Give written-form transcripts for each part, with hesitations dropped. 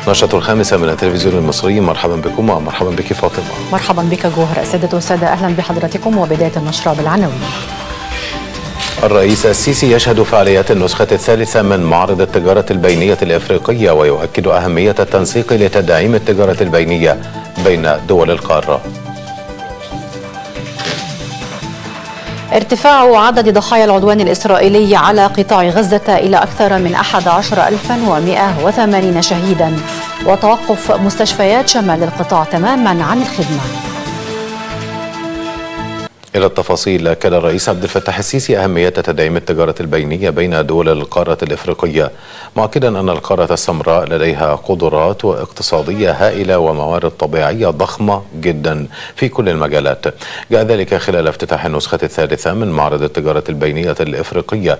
نشرة الخامسة من التلفزيون المصري، مرحبا بكم ومرحبا بك فاطمة. مرحبا بك جوهر. السادة والسادة أهلا بحضراتكم وبداية النشرة بالعناوين. الرئيس السيسي يشهد فعاليات النسخة الثالثة من معرض التجارة البينية الإفريقية ويؤكد أهمية التنسيق لتدعيم التجارة البينية بين دول القارة. ارتفاع عدد ضحايا العدوان الإسرائيلي على قطاع غزة إلى أكثر من 11,180 شهيدا، وتوقف مستشفيات شمال القطاع تماما عن الخدمة. إلى التفاصيل، أكد الرئيس عبد الفتاح السيسي أهمية تدعيم التجارة البينية بين دول القارة الإفريقية، مؤكدا أن القارة السمراء لديها قدرات اقتصادية هائلة وموارد طبيعية ضخمة جدا في كل المجالات. جاء ذلك خلال افتتاح النسخة الثالثة من معرض التجارة البينية الإفريقية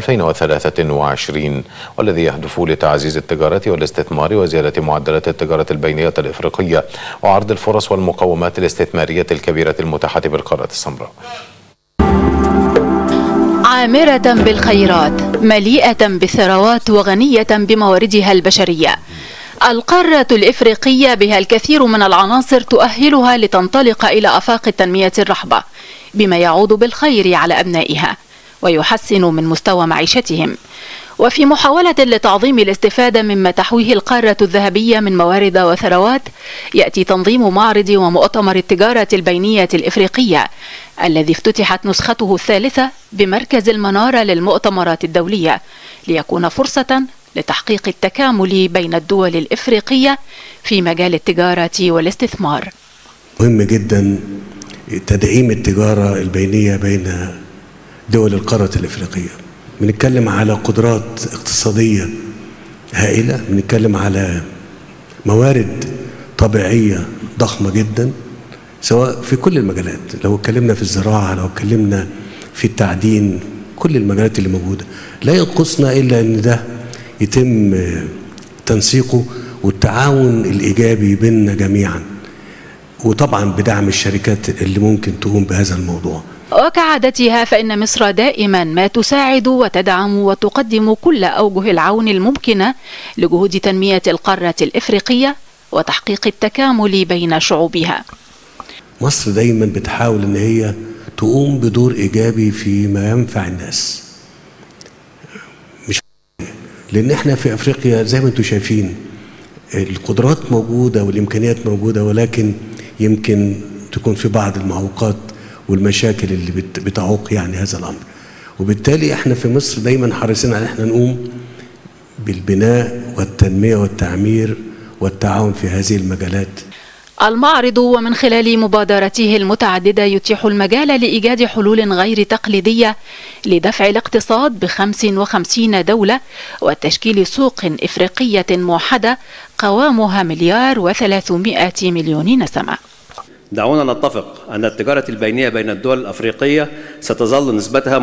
2023، والذي يهدف لتعزيز التجارة والاستثمار وزيادة معدلات التجارة البينية الإفريقية وعرض الفرص والمقومات الاستثمارية الكبيرة المتاحة بالقارة السمراء. عامرة بالخيرات، مليئة بالثروات وغنية بمواردها البشرية، القارة الإفريقية بها الكثير من العناصر تؤهلها لتنطلق إلى آفاق التنمية الرحبة، بما يعود بالخير على أبنائها ويحسن من مستوى معيشتهم. وفي محاولة لتعظيم الاستفادة مما تحويه القارة الذهبية من موارد وثروات، يأتي تنظيم معرض ومؤتمر التجارة البينية الإفريقية الذي افتتحت نسخته الثالثة بمركز المنارة للمؤتمرات الدولية، ليكون فرصة لتحقيق التكامل بين الدول الإفريقية في مجال التجارة والاستثمار. مهم جدا تدعيم التجارة البينية بين دول القارة الإفريقية. بنتكلم على قدرات اقتصادية هائلة، بنتكلم على موارد طبيعية ضخمة جدا سواء في كل المجالات، لو اتكلمنا في الزراعة، لو اتكلمنا في التعدين، كل المجالات اللي موجودة. لا ينقصنا إلا أن ده يتم تنسيقه والتعاون الإيجابي بيننا جميعا، وطبعا بدعم الشركات اللي ممكن تقوم بهذا الموضوع. وكعادتها فإن مصر دائما ما تساعد وتدعم وتقدم كل أوجه العون الممكنة لجهود تنمية القارة الإفريقية وتحقيق التكامل بين شعوبها. مصر دايما بتحاول ان هي تقوم بدور ايجابي فيما ينفع الناس، مش لان احنا في افريقيا زي ما انتم شايفين القدرات موجودة والامكانيات موجودة، ولكن يمكن تكون في بعض المعوقات والمشاكل اللي بتعوق يعني هذا الامر. وبالتالي احنا في مصر دايما حريصين على احنا نقوم بالبناء والتنمية والتعمير والتعاون في هذه المجالات. المعرض ومن خلال مبادراته المتعددة يتيح المجال لإيجاد حلول غير تقليدية لدفع الاقتصاد ب55 دولة وتشكيل سوق إفريقية موحدة قوامها 1,300 مليون نسمة. دعونا نتفق أن التجارة البينية بين الدول الأفريقية تظل نسبتها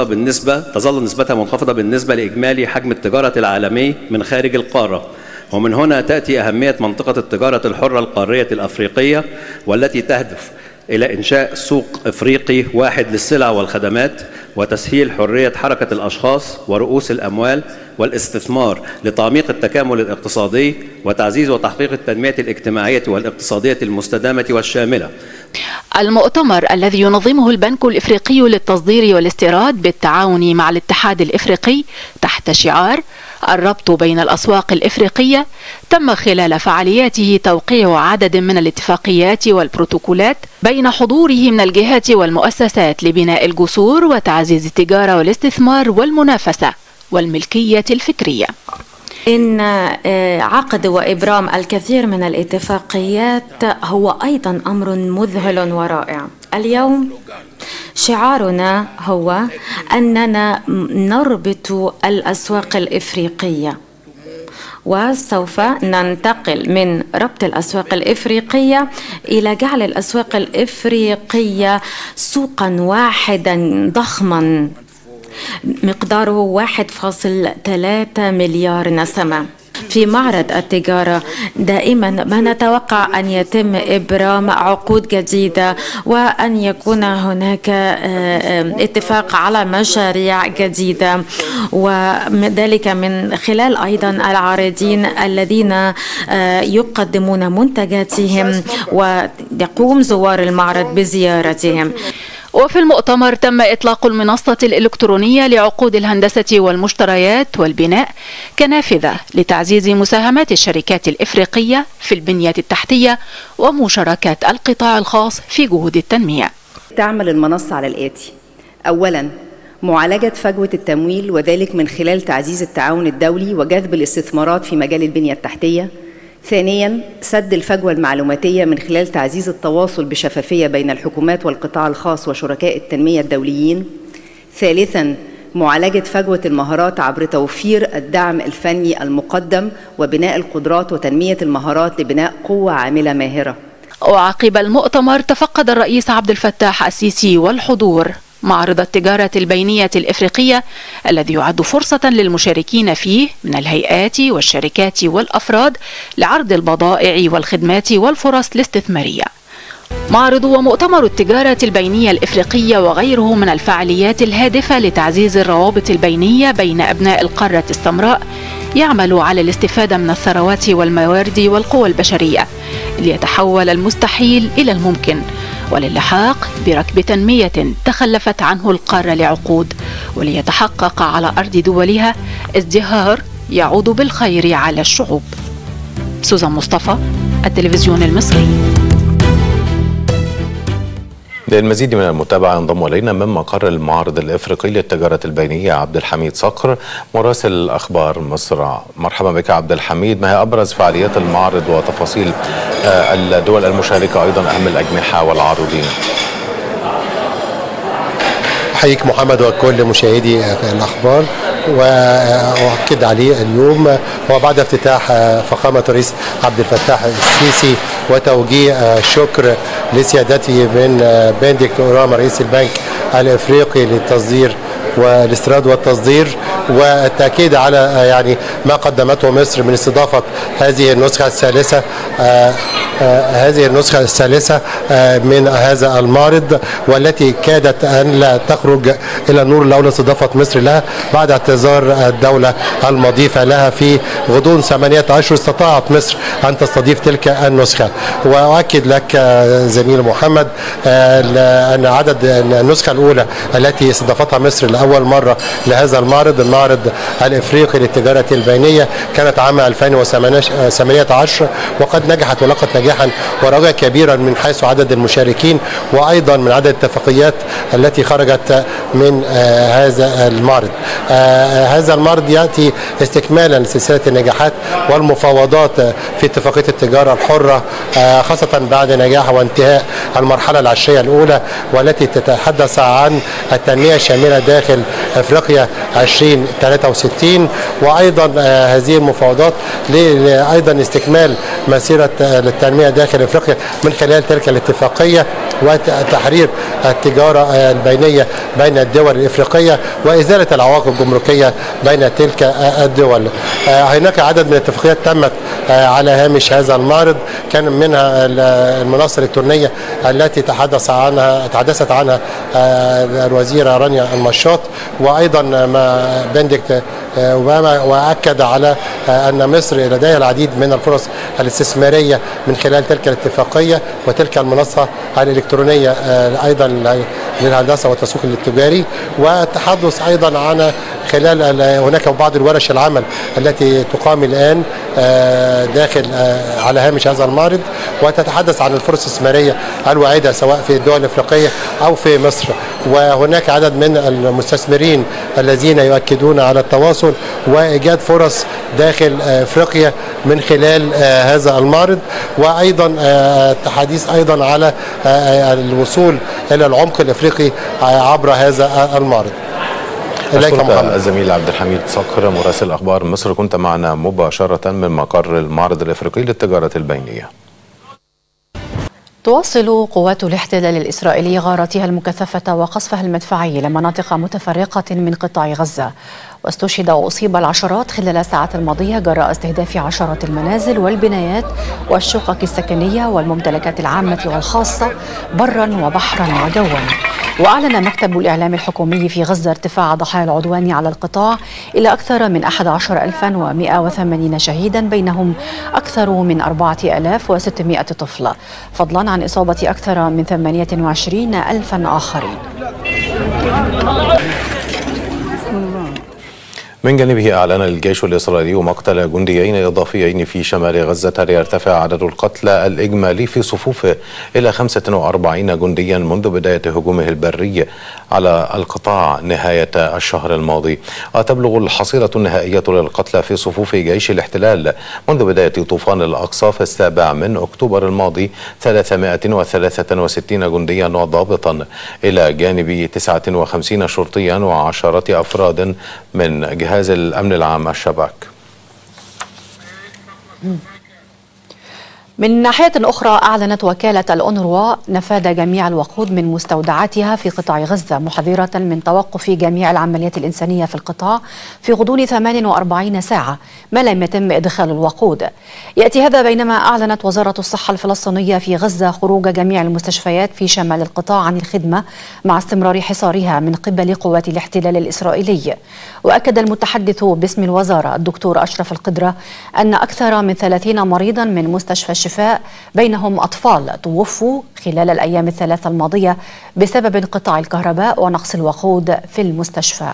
منخفضة بالنسبة لإجمالي حجم التجارة العالمي من خارج القارة، ومن هنا تأتي أهمية منطقة التجارة الحرة القارية الأفريقية، والتي تهدف إلى إنشاء سوق إفريقي واحد للسلع والخدمات وتسهيل حرية حركة الأشخاص ورؤوس الأموال والاستثمار لتعميق التكامل الاقتصادي وتعزيز وتحقيق التنمية الاجتماعية والاقتصادية المستدامة والشاملة. المؤتمر الذي ينظمه البنك الإفريقي للتصدير والاستيراد بالتعاون مع الاتحاد الإفريقي تحت شعار الربط بين الأسواق الإفريقية، تم خلال فعالياته توقيع عدد من الاتفاقيات والبروتوكولات بين حضوره من الجهات والمؤسسات لبناء الجسور وتعزيز التجارة والاستثمار والمنافسة والملكية الفكرية. إن عقد وإبرام الكثير من الاتفاقيات هو أيضا أمر مذهل ورائع. اليوم شعارنا هو أننا نربط الأسواق الإفريقية، وسوف ننتقل من ربط الأسواق الإفريقية إلى جعل الأسواق الإفريقية سوقا واحدا ضخما مقداره 1.3 مليار نسمة. في معرض التجارة دائما ما نتوقع أن يتم إبرام عقود جديدة وأن يكون هناك اتفاق على مشاريع جديدة، وذلك من خلال أيضا العارضين الذين يقدمون منتجاتهم ويقوم زوار المعرض بزيارتهم. وفي المؤتمر تم إطلاق المنصة الإلكترونية لعقود الهندسة والمشتريات والبناء كنافذة لتعزيز مساهمات الشركات الإفريقية في البنية التحتية ومشاركات القطاع الخاص في جهود التنمية. تعمل المنصة على الآتي: أولاً، معالجة فجوة التمويل، وذلك من خلال تعزيز التعاون الدولي وجذب الاستثمارات في مجال البنية التحتية. ثانياً، سد الفجوة المعلوماتية من خلال تعزيز التواصل بشفافية بين الحكومات والقطاع الخاص وشركاء التنمية الدوليين. ثالثاً، معالجة فجوة المهارات عبر توفير الدعم الفني المقدم وبناء القدرات وتنمية المهارات لبناء قوة عاملة ماهرة. وعقب المؤتمر تفقد الرئيس عبد الفتاح السيسي والحضور معرض التجارة البينية الإفريقية الذي يعد فرصة للمشاركين فيه من الهيئات والشركات والأفراد لعرض البضائع والخدمات والفرص الاستثمارية. معرض ومؤتمر التجارة البينية الإفريقية وغيره من الفعاليات الهادفة لتعزيز الروابط البينية بين أبناء القارة السمراء يعمل على الاستفادة من الثروات والموارد والقوى البشرية ليتحول المستحيل إلى الممكن، وللحاق بركب تنمية تخلفت عنه القارة لعقود، وليتحقق على أرض دولها ازدهار يعود بالخير على الشعوب. سوزان مصطفى، التلفزيون المصري. للمزيد من المتابعة ينضم إلينا من مقر المعرض الإفريقي للتجارة البينية عبد الحميد صقر مراسل أخبار مصر. مرحبا بك عبد الحميد، ما هي أبرز فعاليات المعرض وتفاصيل الدول المشاركة، أيضا أهم الأجنحة والعارضين؟ أحييك محمد وكل مشاهدي الأخبار، وأؤكد عليه اليوم هو بعد افتتاح فخامة الرئيس عبد الفتاح السيسي وتوجيه شكر لسيادته من بنديكت أوراما رئيس البنك الإفريقي للتصدير والاستيراد والتصدير، والتأكيد على ما قدمته مصر من استضافة هذه النسخة الثالثة من هذا المعرض، والتي كادت أن لا تخرج إلى النور لولا استضافة مصر لها بعد اعتذار الدولة المضيفة لها في غضون 8 أشهر. استطاعت مصر أن تستضيف تلك النسخة، وأؤكد لك زميل محمد أن عدد النسخة الأولى التي استضافتها مصر لأول مرة لهذا المعرض الإفريقي للتجارة البينية كانت عام 2018، وقد نجحت ولقت نجاحا ورجاء كبيرا من حيث عدد المشاركين، وأيضا من عدد الاتفاقيات التي خرجت من هذا المعرض. هذا المعرض يأتي استكمالا لسلسلة النجاحات والمفاوضات في اتفاقية التجارة الحرة، خاصة بعد نجاح وانتهاء المرحلة العشرية الأولى، والتي تتحدث عن التنمية الشاملة داخل أفريقيا 2063، وأيضا هذه المفاوضات أيضا استكمال مسيرة التنمية داخل أفريقيا من خلال تلك الاتفاقية وتحرير التجارة البينية بين الدول الإفريقية وإزالة العوائق الجمركية بين تلك الدول. هناك عدد من الاتفاقيات تمت على هامش هذا المعرض، كان منها المنصة الإلكترونية التي تحدثت عنها الوزيرة رانيا المشاط، وأيضا بنديكت أوراما، وأكد على أن مصر لديها العديد من الفرص الاستثمارية من خلال تلك الاتفاقية وتلك المنصة الإلكترونية أيضا للهندسة والتسويق التجاري، والتحدث أيضا عن خلال هناك بعض الورش العمل التي تقام الآن داخل على هامش هذا المعرض، وتتحدث عن الفرص الاستثمارية الواعدة سواء في الدول الأفريقية أو في مصر. وهناك عدد من المستثمرين الذين يؤكدون على التواصل وإيجاد فرص داخل أفريقيا من خلال هذا المعرض، وأيضا التحديث أيضا على الوصول إلى العمق الأفريقي عبر هذا المعرض. أشكرك الزميل عبد الحميد صقر مراسل أخبار مصر، كنت معنا مباشرة من مقر المعرض الإفريقي للتجارة البينية. تواصل قوات الاحتلال الإسرائيلي غاراتها المكثفة وقصفها المدفعي لمناطق متفرقة من قطاع غزة، واستشهد وأصيب العشرات خلال الساعات الماضية جراء استهداف عشرات المنازل والبنايات والشقق السكنية والممتلكات العامة والخاصة برا وبحرا وجوا. وأعلن مكتب الإعلام الحكومي في غزة ارتفاع ضحايا العدوان على القطاع إلى أكثر من 11,180 شهيدا، بينهم أكثر من 4,600 طفل، فضلا عن إصابة أكثر من 28,000 آخرين. من جانبه أعلن الجيش الإسرائيلي مقتل جنديين إضافيين في شمال غزة ليرتفع عدد القتلى الإجمالي في صفوفه إلى 45 جنديا منذ بداية هجومه البري على القطاع نهاية الشهر الماضي، وتبلغ الحصيلة النهائية للقتلى في صفوف جيش الاحتلال منذ بداية طوفان الأقصى في 7 أكتوبر الماضي 363 جنديا وضابطا، إلى جانب 59 شرطيا وعشرة أفراد من جهاز الأمن العام الشباك. من ناحية أخرى، أعلنت وكالة الأونروا نفاذ جميع الوقود من مستودعاتها في قطاع غزة، محذرة من توقف جميع العمليات الإنسانية في القطاع في غضون 48 ساعة ما لم يتم إدخال الوقود. يأتي هذا بينما أعلنت وزارة الصحة الفلسطينية في غزة خروج جميع المستشفيات في شمال القطاع عن الخدمة مع استمرار حصارها من قبل قوات الاحتلال الإسرائيلي. وأكد المتحدث باسم الوزارة الدكتور أشرف القدرة أن أكثر من 30 مريضا من مستشفى الشفاء بينهم أطفال توفوا خلال الأيام الثلاثة الماضية بسبب انقطاع الكهرباء ونقص الوقود في المستشفى.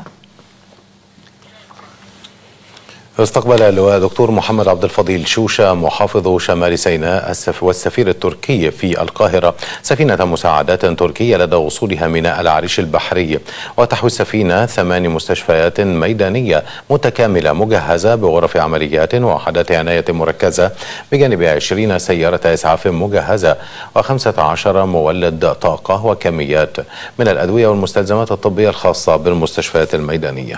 استقبل اللواء دكتور محمد عبد الفضيل شوشة محافظ شمال سيناء والسفير التركي في القاهرة سفينة مساعدات تركية لدى وصولها ميناء العريش البحري، وتحوي السفينة 8 مستشفيات ميدانية متكاملة مجهزة بغرف عمليات ووحدات عناية مركزة، بجانب 20 سيارة إسعاف مجهزة و15 مولد طاقة وكميات من الأدوية والمستلزمات الطبية الخاصة بالمستشفيات الميدانية.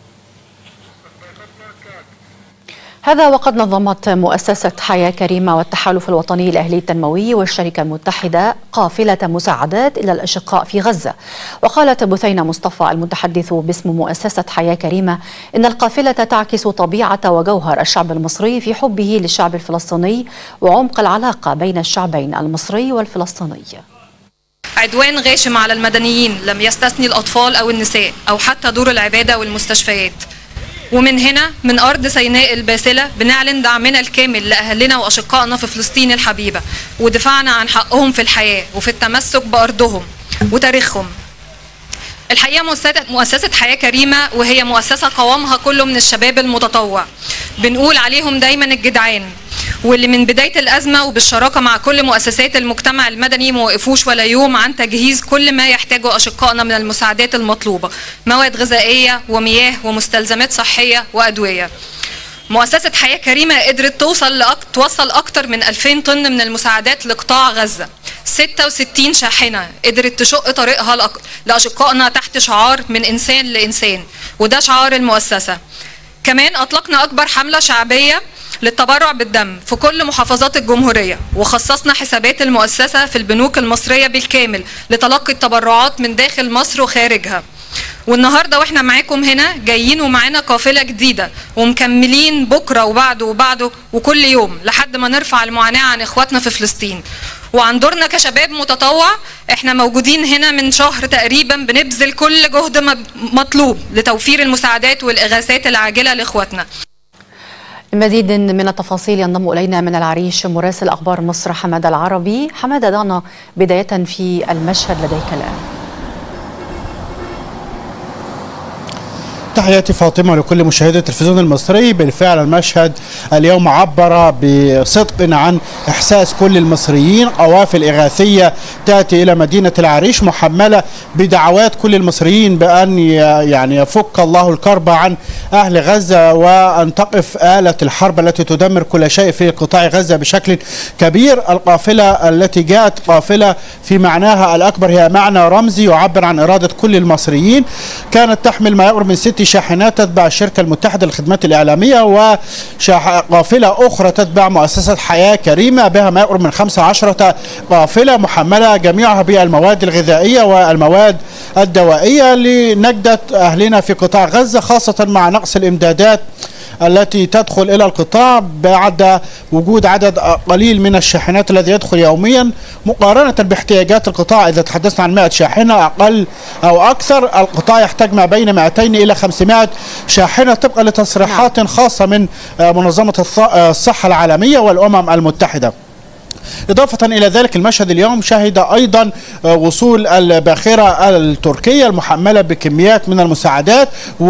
هذا وقد نظمت مؤسسة حياة كريمة والتحالف الوطني الأهلي التنموي والشركة المتحدة قافلة مساعدات إلى الأشقاء في غزة. وقالت بثينة مصطفى المتحدث باسم مؤسسة حياة كريمة إن القافلة تعكس طبيعة وجوهر الشعب المصري في حبه للشعب الفلسطيني وعمق العلاقة بين الشعبين المصري والفلسطيني. عدوان غاشم على المدنيين لم يستثني الأطفال أو النساء أو حتى دور العبادة والمستشفيات. ومن هنا من أرض سيناء الباسلة بنعلن دعمنا الكامل لأهلنا وأشقائنا في فلسطين الحبيبة، ودفاعنا عن حقهم في الحياة وفي التمسك بأرضهم وتاريخهم. الحقيقة مؤسسة حياة كريمة وهي مؤسسة قوامها كله من الشباب المتطوع، بنقول عليهم دايما الجدعان، واللي من بداية الأزمة وبالشراكة مع كل مؤسسات المجتمع المدني ما وقفوش ولا يوم عن تجهيز كل ما يحتاجه أشقائنا من المساعدات المطلوبة، مواد غذائية ومياه ومستلزمات صحية وأدوية. مؤسسة حياة كريمة قدرت توصل أكتر من 2000 طن من المساعدات لقطاع غزة، 66 شاحنة قدرت تشق طريقها لأشقائنا تحت شعار من إنسان لإنسان، وده شعار المؤسسة. كمان أطلقنا أكبر حملة شعبية للتبرع بالدم في كل محافظات الجمهورية، وخصصنا حسابات المؤسسة في البنوك المصرية بالكامل لتلقي التبرعات من داخل مصر وخارجها. والنهاردة واحنا معاكم هنا جايين ومعانا قافلة جديدة ومكملين بكرة وبعده وبعده وكل يوم لحد ما نرفع المعاناة عن اخواتنا في فلسطين. وعن دورنا كشباب متطوع احنا موجودين هنا من شهر تقريبا بنبذل كل جهد مطلوب لتوفير المساعدات والإغاثات العاجلة لاخواتنا. المزيد من التفاصيل ينضم إلينا من العريش مراسل أخبار مصر حمادة العربي. حمادة، دعنا بداية في المشهد لديك الآن. تحياتي فاطمة لكل مشاهدي التلفزيون المصري. بالفعل المشهد اليوم عبر بصدق عن إحساس كل المصريين. قوافل إغاثية تأتي إلى مدينة العريش محملة بدعوات كل المصريين بأن يعني يفك الله الكرب عن أهل غزة وأن تقف آلة الحرب التي تدمر كل شيء في قطاع غزة بشكل كبير. القافلة التي جاءت قافلة في معناها الأكبر، هي معنى رمزي يعبر عن إرادة كل المصريين. كانت تحمل ما يقرب من 6 شاحنات تتبع الشركة المتحدة للخدمات الإعلامية، وقافلة أخرى تتبع مؤسسة حياة كريمة بها ما يقرب من 15 قافلة محملة جميعها بالمواد الغذائية والمواد الدوائية لنجدة أهلنا في قطاع غزة، خاصة مع نقص الإمدادات التي تدخل إلى القطاع بعد وجود عدد قليل من الشاحنات الذي يدخل يوميا مقارنة باحتياجات القطاع. إذا تحدثنا عن 100 شاحنة أقل أو أكثر، القطاع يحتاج ما بين 200 إلى 500 شاحنة طبقا لتصريحات خاصة من منظمة الصحة العالمية والأمم المتحدة. إضافة إلى ذلك المشهد اليوم شهد أيضا وصول الباخرة التركية المحملة بكميات من المساعدات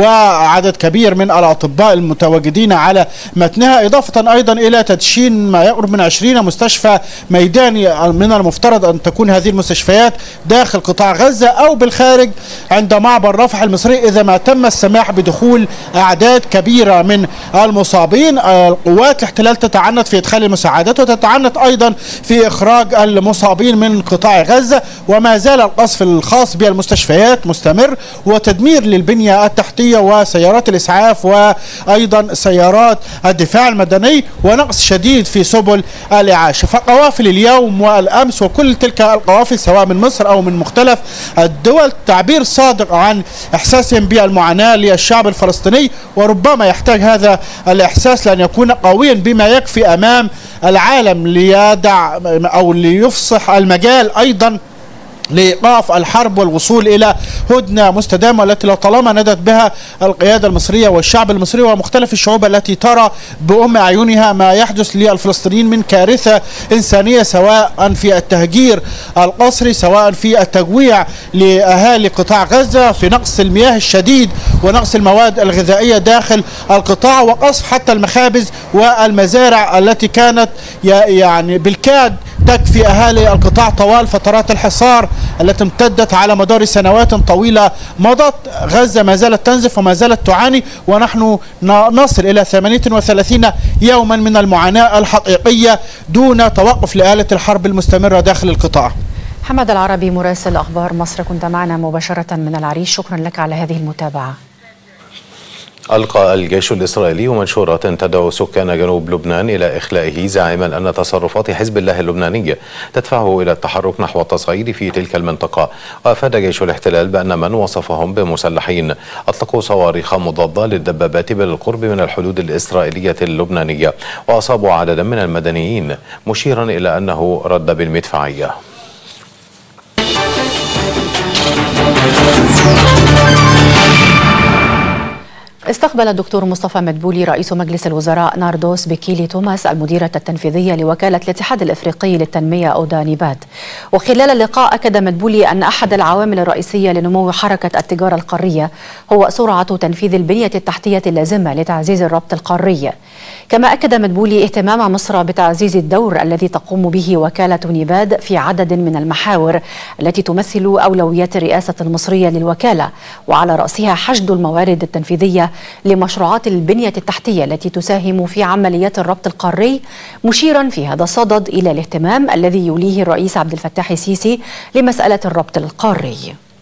وعدد كبير من الأطباء المتواجدين على متنها، إضافة أيضا إلى تدشين ما يقرب من 20 مستشفى ميداني من المفترض أن تكون هذه المستشفيات داخل قطاع غزة أو بالخارج عند معبر رفح المصري إذا ما تم السماح بدخول أعداد كبيرة من المصابين. القوات الاحتلال تتعنت في إدخال المساعدات وتتعنت أيضا في إخراج المصابين من قطاع غزة، وما زال القصف الخاص بالمستشفيات مستمر وتدمير للبنية التحتية وسيارات الإسعاف وأيضا سيارات الدفاع المدني ونقص شديد في سبل الإعاشة. فقوافل اليوم والأمس وكل تلك القوافل سواء من مصر أو من مختلف الدول تعبير صادق عن إحساسهم بالمعاناة للشعب الفلسطيني، وربما يحتاج هذا الإحساس لأن يكون قويا بما يكفي أمام العالم ليدع أو ليفصح المجال أيضا لإيقاف الحرب والوصول إلى هدنة مستدامة التي لطالما ندت بها القيادة المصرية والشعب المصري ومختلف الشعوب التي ترى بأم أعينها ما يحدث للفلسطينيين من كارثة إنسانية، سواء في التهجير القسري سواء في التجويع لأهالي قطاع غزة، في نقص المياه الشديد ونقص المواد الغذائية داخل القطاع، وقصف حتى المخابز والمزارع التي كانت يعني بالكاد تكفي أهالي القطاع طوال فترات الحصار التي امتدت على مدار سنوات طويلة مضت. غزة ما زالت تنزف وما زالت تعاني، ونحن نصل إلى 38 يوما من المعاناة الحقيقية دون توقف لآلة الحرب المستمرة داخل القطاع. حمد العربي مراسل أخبار مصر كنت معنا مباشرة من العريش، شكرا لك على هذه المتابعة. ألقى الجيش الإسرائيلي منشورات تدعو سكان جنوب لبنان إلى إخلائه، زاعما أن تصرفات حزب الله اللبناني تدفعه إلى التحرك نحو التصعيد في تلك المنطقة. وأفاد جيش الاحتلال بأن من وصفهم بمسلحين أطلقوا صواريخ مضادة للدبابات بالقرب من الحدود الإسرائيلية اللبنانية وأصابوا عددا من المدنيين، مشيرا إلى أنه رد بالمدفعية. استقبل الدكتور مصطفى مدبولي رئيس مجلس الوزراء ناردوس بكيلي توماس المديرة التنفيذية لوكالة الاتحاد الإفريقي للتنمية أودا نيباد. وخلال اللقاء أكد مدبولي أن أحد العوامل الرئيسية لنمو حركة التجارة القارية هو سرعة تنفيذ البنية التحتية اللازمة لتعزيز الربط القاري. كما أكد مدبولي اهتمام مصر بتعزيز الدور الذي تقوم به وكالة نيباد في عدد من المحاور التي تمثل أولويات الرئاسة المصرية للوكالة، وعلى رأسها حشد الموارد التنفيذية لمشروعات البنية التحتية التي تساهم في عمليات الربط القاري، مشيرا في هذا الصدد إلى الاهتمام الذي يوليه الرئيس عبد الفتاح السيسي لمسألة الربط القاري.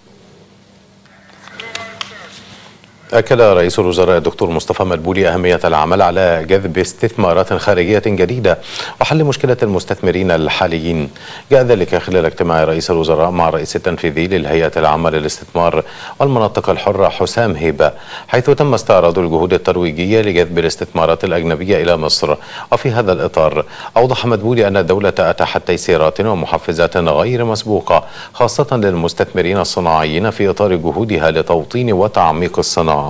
أكد رئيس الوزراء الدكتور مصطفى مدبولي أهمية العمل على جذب استثمارات خارجية جديدة وحل مشكلة المستثمرين الحاليين. جاء ذلك خلال اجتماع رئيس الوزراء مع الرئيس التنفيذي للهيئة العامة للاستثمار والمناطق الحرة حسام هيبة، حيث تم استعراض الجهود الترويجية لجذب الاستثمارات الأجنبية إلى مصر. وفي هذا الإطار أوضح مدبولي أن الدولة أتاحت تيسيرات ومحفزات غير مسبوقة خاصة للمستثمرين الصناعيين في إطار جهودها لتوطين وتعميق الصناعة.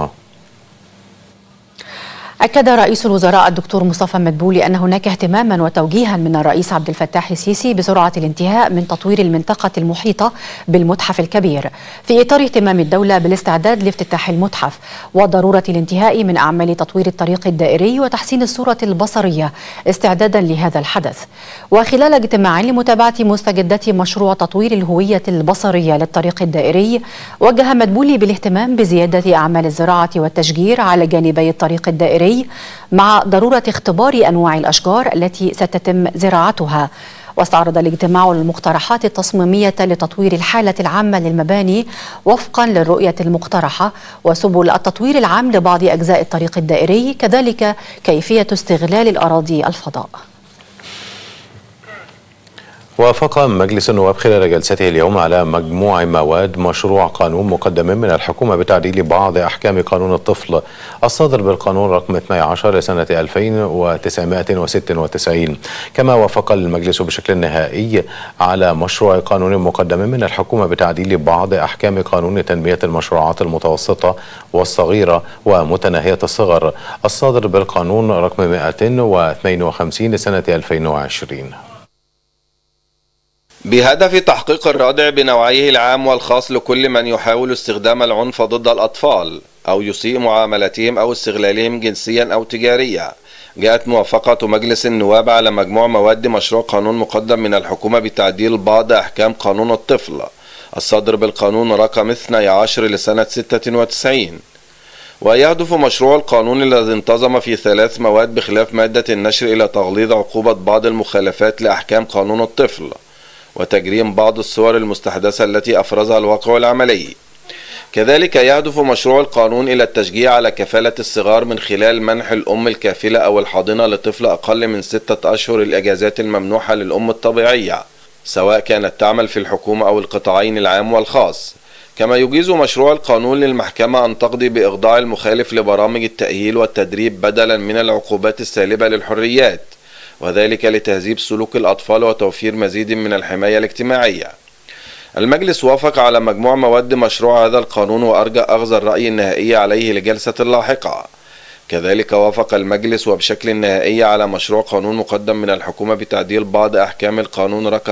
أكد رئيس الوزراء الدكتور مصطفى مدبولي أن هناك اهتماما وتوجيها من الرئيس عبد الفتاح السيسي بسرعة الانتهاء من تطوير المنطقة المحيطة بالمتحف الكبير في إطار اهتمام الدولة بالاستعداد لافتتاح المتحف وضرورة الانتهاء من أعمال تطوير الطريق الدائري وتحسين الصورة البصرية استعدادا لهذا الحدث. وخلال اجتماع لمتابعة مستجدات مشروع تطوير الهوية البصرية للطريق الدائري، وجه مدبولي بالاهتمام بزيادة أعمال الزراعة والتشجير على جانبي الطريق الدائري مع ضرورة اختبار أنواع الأشجار التي ستتم زراعتها. واستعرض الاجتماع المقترحات التصميمية لتطوير الحالة العامة للمباني وفقا للرؤية المقترحة وسبل التطوير العام لبعض أجزاء الطريق الدائري، كذلك كيفية استغلال الأراضي الفضاء. وافق مجلس النواب خلال جلسته اليوم على مجموع مواد مشروع قانون مقدم من الحكومة بتعديل بعض أحكام قانون الطفل الصادر بالقانون رقم 12 لسنة 1996. كما وافق المجلس بشكل نهائي على مشروع قانون مقدم من الحكومة بتعديل بعض أحكام قانون تنمية المشروعات المتوسطة والصغيرة ومتناهية الصغر الصادر بالقانون رقم 252 لسنة 2020. بهدف تحقيق الرادع بنوعيه العام والخاص لكل من يحاول استخدام العنف ضد الأطفال أو يسيء معاملتهم أو استغلالهم جنسيا أو تجاريا، جاءت موافقة مجلس النواب على مجموع مواد مشروع قانون مقدم من الحكومة بتعديل بعض أحكام قانون الطفل الصادر بالقانون رقم 12 لسنة 96. ويهدف مشروع القانون الذي انتظم في 3 مواد بخلاف مادة النشر إلى تغليظ عقوبة بعض المخالفات لأحكام قانون الطفل وتجريم بعض الصور المستحدثة التي أفرزها الواقع العملي. كذلك يهدف مشروع القانون إلى التشجيع على كفالة الصغار من خلال منح الأم الكافلة أو الحاضنة لطفل أقل من 6 أشهر الإجازات الممنوحة للأم الطبيعية سواء كانت تعمل في الحكومة أو القطاعين العام والخاص. كما يجيز مشروع القانون للمحكمة أن تقضي بإخضاع المخالف لبرامج التأهيل والتدريب بدلا من العقوبات السالبة للحريات، وذلك لتهذيب سلوك الأطفال وتوفير مزيد من الحماية الاجتماعية. المجلس وافق على مجموع مواد مشروع هذا القانون وأرجى أخذ الرأي النهائي عليه لجلسة لاحقة. كذلك وافق المجلس وبشكل نهائي على مشروع قانون مقدم من الحكومة بتعديل بعض أحكام القانون رقم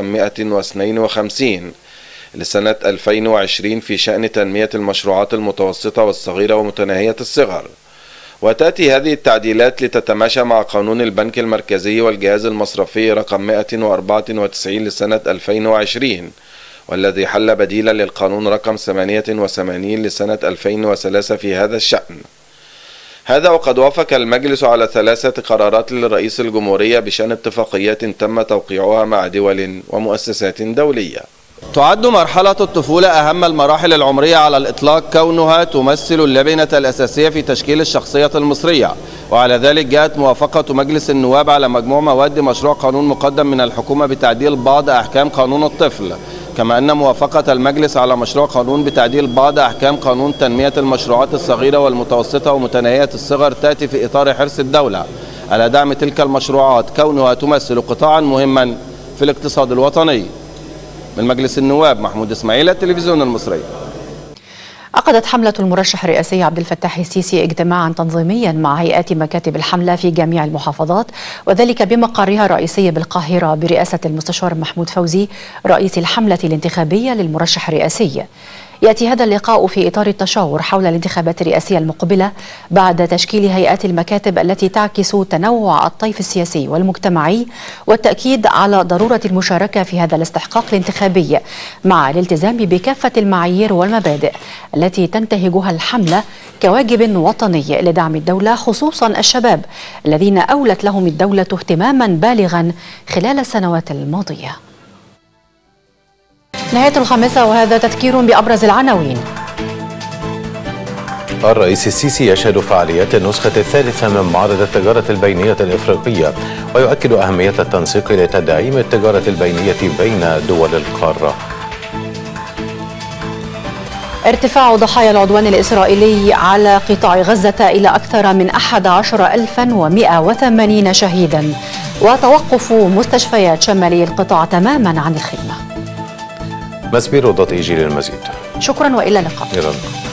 152 لسنة 2020 في شأن تنمية المشروعات المتوسطة والصغيرة ومتناهية الصغر. وتأتي هذه التعديلات لتتماشى مع قانون البنك المركزي والجهاز المصرفي رقم 194 لسنة 2020 والذي حل بديلا للقانون رقم 88 لسنة 2003 في هذا الشأن. هذا وقد وافق المجلس على 3 قرارات لرئيس الجمهورية بشأن اتفاقيات تم توقيعها مع دول ومؤسسات دولية. تعد مرحلة الطفولة أهم المراحل العمرية على الإطلاق كونها تمثل اللبنة الأساسية في تشكيل الشخصية المصرية، وعلى ذلك جاءت موافقة مجلس النواب على مجموع مواد مشروع قانون مقدم من الحكومة بتعديل بعض أحكام قانون الطفل، كما أن موافقة المجلس على مشروع قانون بتعديل بعض أحكام قانون تنمية المشروعات الصغيرة والمتوسطة ومتناهية الصغر تأتي في إطار حرص الدولة على دعم تلك المشروعات كونها تمثل قطاعا مهما في الاقتصاد الوطني. من مجلس النواب محمود إسماعيل، التلفزيون المصري. عقدت حملة المرشح الرئاسي عبد الفتاح السيسي اجتماعا تنظيميا مع هيئات مكاتب الحملة في جميع المحافظات، وذلك بمقرها الرئيسي بالقاهرة برئاسة المستشار محمود فوزي رئيس الحملة الانتخابية للمرشح الرئاسي. يأتي هذا اللقاء في إطار التشاور حول الانتخابات الرئاسية المقبلة بعد تشكيل هيئات المكاتب التي تعكس تنوع الطيف السياسي والمجتمعي، والتأكيد على ضرورة المشاركة في هذا الاستحقاق الانتخابي مع الالتزام بكافة المعايير والمبادئ التي تنتهجها الحملة كواجب وطني لدعم الدولة، خصوصا الشباب الذين أولت لهم الدولة اهتماما بالغا خلال السنوات الماضية. نهاية 5 وهذا تذكير بأبرز العناوين. الرئيس السيسي يشهد فعاليات النسخة الثالثة من معرض التجارة البينية الإفريقية ويؤكد أهمية التنسيق لتدعيم التجارة البينية بين دول القارة. ارتفاع ضحايا العدوان الإسرائيلي على قطاع غزة إلى أكثر من 11,180 شهيدا، وتوقف مستشفيات شمالي القطاع تماما عن الخدمة. مسبيرو.eg للمزيد. شكرا وإلى اللقاء.